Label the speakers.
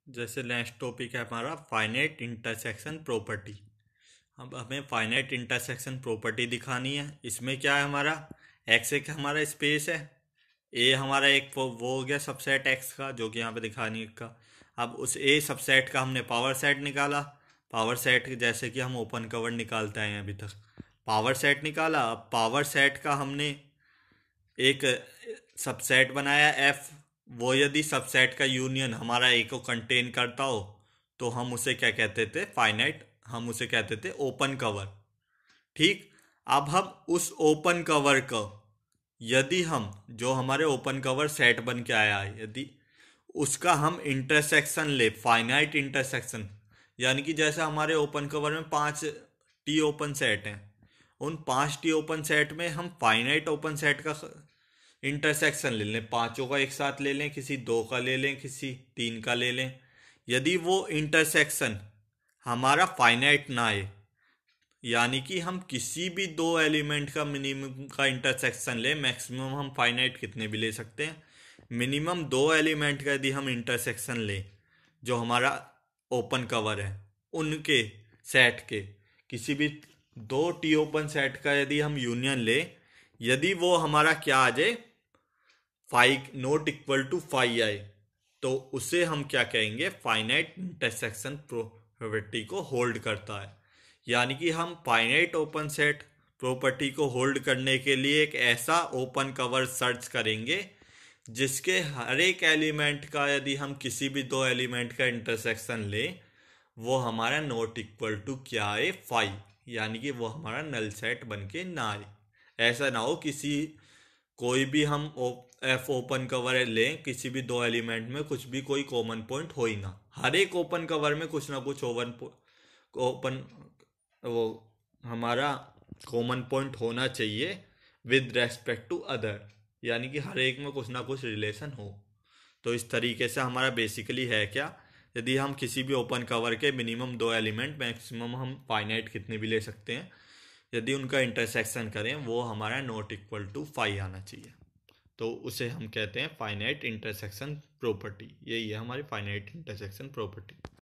Speaker 1: जैसे next topic है हमारा फाइनाइट इंटरसेक्शन प्रॉपर्टी। अब हमें फाइनाइट इंटरसेक्शन प्रॉपर्टी दिखानी है। इसमें क्या है हमारा एक्स एक हमारा स्पेस है, ए हमारा एक वो हो गया सबसेट एक्स का जो कि यहाँ पे दिखाने का। अब उस ए सबसेट का हमने पावर सेट निकाला। पावर सेट जैसे कि हम ओपन कवर निकालते हैं अभी तक, पावर सेट निकाला। अब पावर सेट का हमने एक सबसेट बनाया एफ। वो यदि सबसेट का यूनियन हमारा ए को कंटेन करता हो तो हम उसे क्या कहते थे, फाइनाइट, हम उसे कहते थे ओपन कवर। ठीक। अब हम उस ओपन कवर को, यदि हम जो हमारे ओपन कवर सेट बन के आया है, यदि उसका हम इंटरसेक्शन ले, फाइनाइट इंटरसेक्शन, यानी कि जैसे हमारे ओपन कवर में 5 टी ओपन सेट हैं, उन 5 टी ओपन सेट में हम फाइनाइट ओपन सेट का इंटरसेक्शन ले लें, पांचों का एक साथ ले लें, किसी दो का ले लें, किसी तीन का ले लें। यदि वो इंटरसेक्शन हमारा फाइनाइट ना आए, यानी कि हम किसी भी दो एलिमेंट का मिनिमम का इंटरसेक्शन ले, मैक्सिमम हम फाइनाइट कितने भी ले सकते हैं, मिनिमम दो एलिमेंट का यदि हम इंटरसेक्शन ले जो हमारा ओपन कवर है उनके सेट के, किसी भी दो टी ओपन सेट का यदि हम यूनियन ले, यदि वो हमारा क्या आ जाए, five not equal to five आए, तो उसे हम क्या कहेंगे, फाइनाइट इंटरसेक्शन प्रॉपर्टी को होल्ड करता है। यानी कि हम फाइनाइट ओपन सेट प्रॉपर्टी को होल्ड करने के लिए एक ऐसा ओपन कवर सर्च करेंगे जिसके हर एक एलिमेंट का, यदि हम किसी भी दो एलिमेंट का इंटरसेक्शन ले, वो हमारा नॉट इक्वल टू क्या आए, फाइव, यानी कि वो हमारा नल सेट बन के ना आए। ऐसा ना हो किसी कोई भी हम एफ ओपन कवर लें, किसी भी दो एलिमेंट में कुछ भी कोई कॉमन पॉइंट हो ही ना, हर एक ओपन कवर में कुछ ना कुछ ओपन वो हमारा कॉमन पॉइंट होना चाहिए विद रेस्पेक्ट टू अदर, यानी कि हर एक में कुछ ना कुछ रिलेशन हो। तो इस तरीके से हमारा बेसिकली है क्या, यदि हम किसी भी ओपन कवर के मिनिमम दो एलिमेंट, मैक्सिमम हम फाइनाइट कितने भी ले सकते हैं, यदि उनका इंटरसेक्शन करें वो हमारा नॉट इक्वल टू फाइव आना चाहिए, तो उसे हम कहते हैं फाइनाइट इंटरसेक्शन प्रॉपर्टी। यही है हमारी फाइनाइट इंटरसेक्शन प्रॉपर्टी।